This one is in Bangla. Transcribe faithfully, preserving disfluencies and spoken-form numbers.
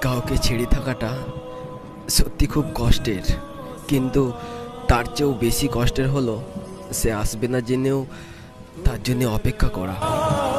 কাউকে ছেড়ে থাকাটা সত্যি খুব কষ্টের, কিন্তু তার চেয়েও বেশি কষ্টের হলো সে আসবে না জেনেও তার জন্য অপেক্ষা করা।